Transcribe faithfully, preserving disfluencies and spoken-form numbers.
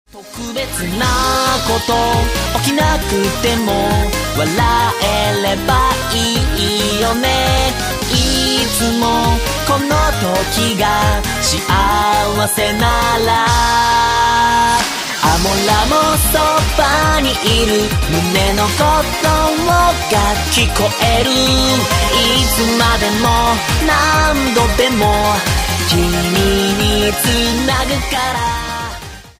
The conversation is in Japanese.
特別なこと起きなくても笑えればいいよね。いつもこの時が幸せならアモラもそばにいる。胸の鼓動が聞こえる。いつまでも何度でも君につなぐから